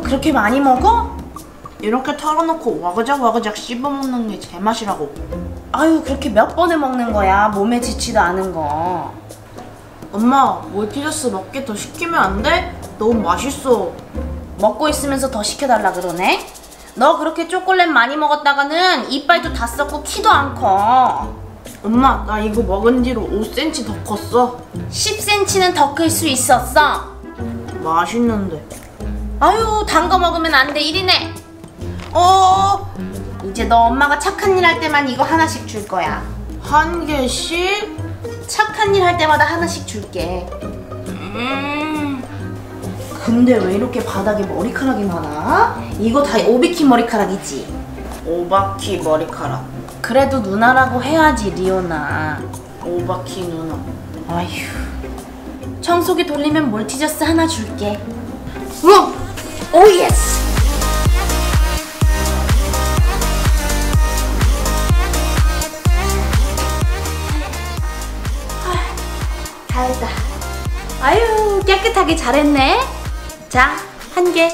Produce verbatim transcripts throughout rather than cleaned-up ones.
그렇게 많이 먹어? 이렇게 털어놓고 와그작 와그작 씹어먹는 게 제맛이라고. 아유, 그렇게 몇 번을 먹는 거야? 몸에 지치도 않은 거. 엄마, 몰티저스 먹게 더 시키면 안 돼? 너무 맛있어. 먹고 있으면서 더 시켜달라 그러네? 너 그렇게 초콜릿 많이 먹었다가는 이빨도 다 썩고 키도 안 커. 엄마, 나 이거 먹은 뒤로 오 센티미터 더 컸어. 십 센티미터는 더 클 수 있었어. 맛있는데. 아유, 단 거 먹으면 안 돼. 이리네. 어, 이제 너 엄마가 착한 일 할 때만 이거 하나씩 줄 거야. 한 개씩? 착한 일 할 때마다 하나씩 줄게. 음. 근데 왜 이렇게 바닥에 머리카락이 많아? 이거 다 오비키 머리카락이지? 오바키 머리카락. 그래도 누나라고 해야지, 리오나. 오바키 누나. 아휴. 청소기 돌리면 몰티저스 하나 줄게. 우와! 오 예스! 다 했다. 아유, 깨끗하게 잘했네. 자, 한 개.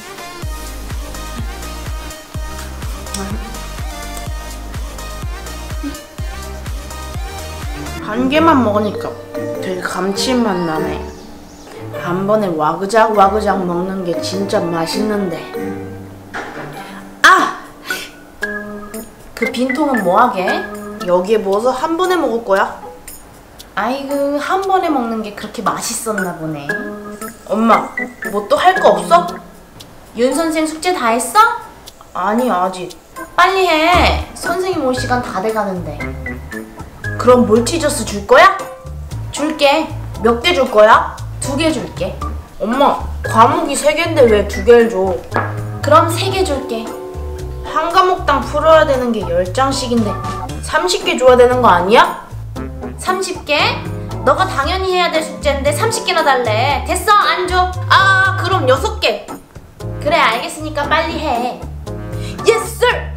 한 개만 먹으니까 되게 감칠맛 나네. 한 번에 와그작 와그작 먹는 게 진짜 맛있는데. 아! 그 빈통은 뭐하게? 여기에 부어서 한 번에 먹을 거야? 아이고, 한 번에 먹는 게 그렇게 맛있었나 보네. 엄마, 뭐 또 할 거 없어? 윤 선생 숙제 다 했어? 아니, 아직. 빨리 해. 선생님 올 시간 다 돼가는데. 그럼 몰티저스 줄 거야? 줄게. 몇 개 줄 거야? 두 개 줄게. 엄마, 과목이 세 개인데 왜 두 개를 줘? 그럼 세 개 줄게. 한 과목당 풀어야 되는 게 열 장씩인데 삼십 개 줘야 되는 거 아니야? 삼십 개? 너가 당연히 해야 될 숙제인데 삼십 개나 달래. 됐어, 안 줘. 아, 그럼 여섯 개. 그래, 알겠으니까 빨리 해. Yes, sir!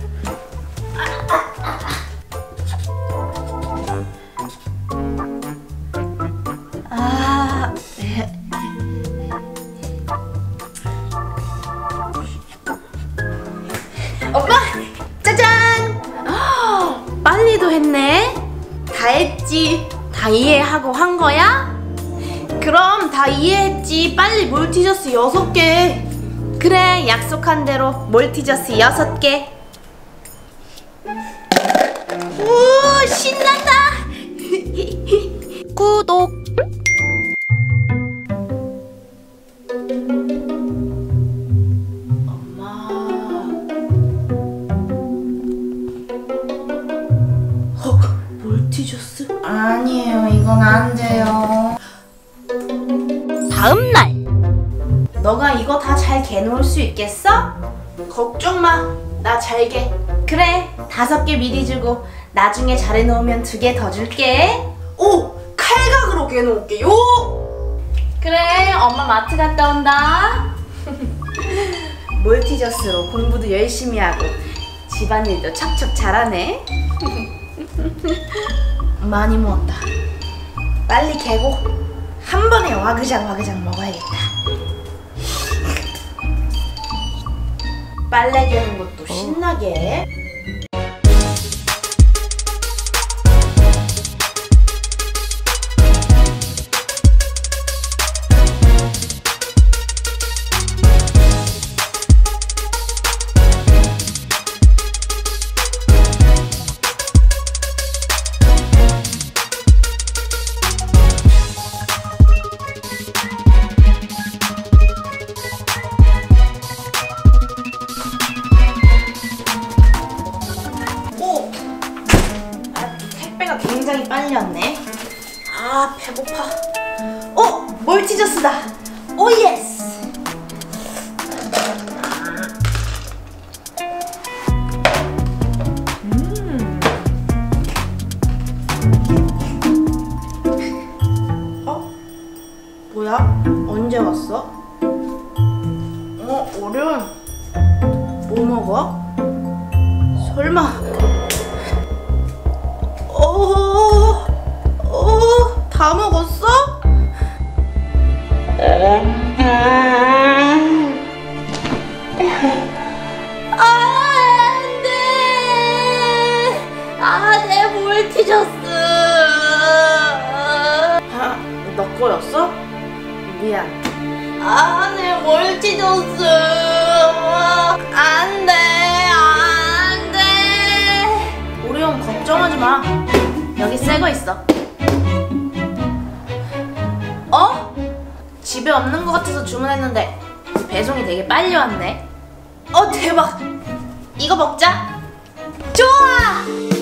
아, 엄마! 짜잔! 빨리도 했네? 다 했지? 다 이해하고 한 거야? 그럼 다 이해했지. 빨리 몰티저스 여섯 개. 그래, 약속한 대로 몰티저스 여섯 개. 우, 신난다. 구독. 엄마. 어, 몰티저스? 아니에요, 이건 안 돼요. 다음 날. 너가 이거 다 잘 개놓을 수 있겠어? 걱정 마, 나 잘 개. 그래, 다섯 개 미리 주고 나중에 잘 해놓으면 두 개 더 줄게. 오, 칼각으로 개놓을게요. 그래, 엄마 마트 갔다 온다. 몰티저스로 공부도 열심히 하고 집안일도 척척 잘하네. 많이 먹었다. 빨리 개고 한 번에 와그작 와그작 먹어야겠다. 빨래 개는 것도 신나게. 굉장히 빨리 왔네. 아, 배고파. 어, 몰티저스다. 오 예스. 음. 어? 뭐야? 언제 왔어? 어, 어른. 뭐 먹어? 설마. 어, 어, 다 먹었어? 안 돼. 아, 내 몰티저스. 아, 너 거였어? 미안. 아, 내 몰티저스. 안 돼, 안 돼. 오리온 걱정하지 마. 여기 새 거 있어. 어? 집에 없는 것 같아서 주문했는데 배송이 되게 빨리 왔네. 어, 대박. 이거 먹자. 좋아.